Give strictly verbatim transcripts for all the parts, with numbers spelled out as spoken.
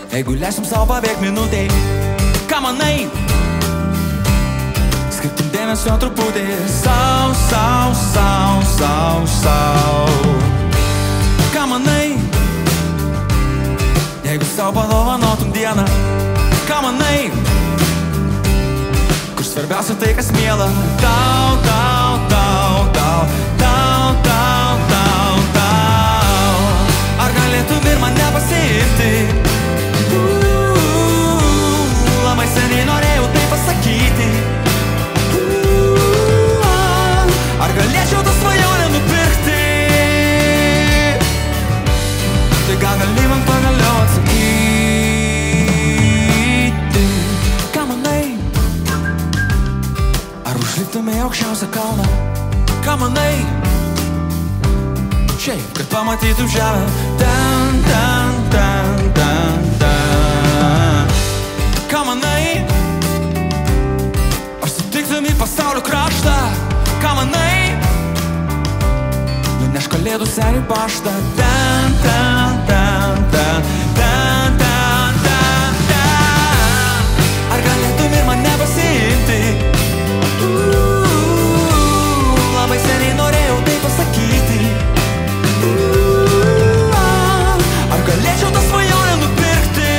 Jeigu leisim savo pabėgti minutei, ką manai? Skirtim dėmesio truputį sau, sau, sau, sau, sau. Ką manai? Jeigu savo padovanotum dieną, ką manai? Kur svarbiausia tai, kas miela tau, tau, tau, tau, tau, tau, tau, tau. Ar galėtum ir mane pasiimti? Labai seniai norėjau tai pasakyti. Ar galėčiau tą svajonę nupirkti? Tai gal gali man pagaliau atsakyti? Ką manai? Ar užliptume į aukščiausią kalną? Ką manai? Šiaip, kad pamatytum žemę ten, ten, ten, ten, ten. Ką manai? Ar sutiktum į pasaulio kraštą? Ką manai? Nuneš kalėdų senį paštą ten, ten, ten, ten, ten, ten, ten, ten. Ar galėtum ir mane pasiimti? Labai seniai norėjau tai pasakyti. Ar galėčiau tą svajonę nupirkti?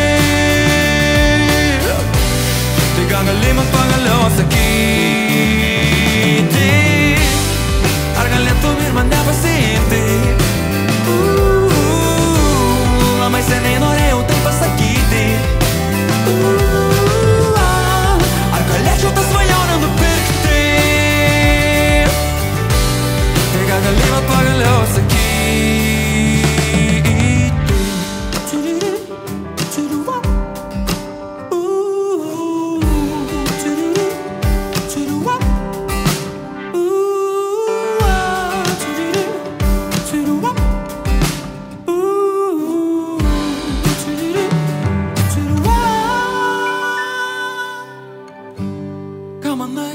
Tai gal gali man pagaliau atsakyti? Ar galėtum ir mane pasiimti? Labai seniai norėjau tai pasakyti. Ar galėčiau tą svajonę nupirkti? Tai gal gali man pagaliau atsakyti? Ką manai?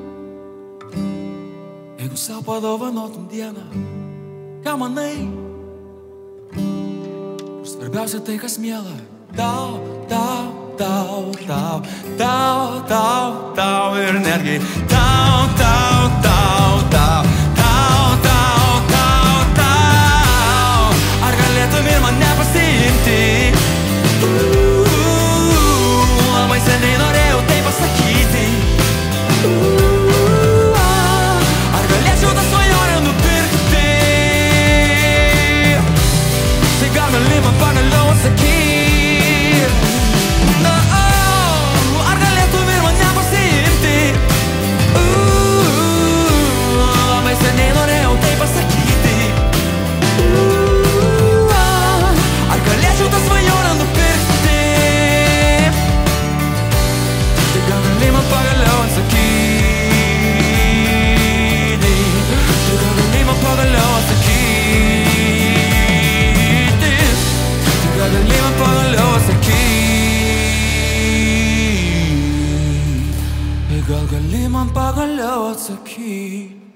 Jeigu savo padovanotum dieną, ką manai? Ir svarbiausia tai, kas miela tau, tau, tau, tau, tau, tau, tau ir netgi tau, tau, tau, tau, tau, tau, tau, tau. Ar galėtum ir mane pasiimti? Labai seniai norėjau tai pasakyti. Ar galėčiau tą svajonę nupirkti? Tai gal gali man pagaliau atsakyti? No, ar galėtum ir mane pasiimti? Labai seniai norėjau tai pasakyti. Ar galėčiau tą svajonę nupirkti? Tai gal gali man pagaliau atsakyti? Pagaliau atsakyti. Tai gal gali man pagaliau atsakyti. Tai gal gali man pagaliau atsakyti.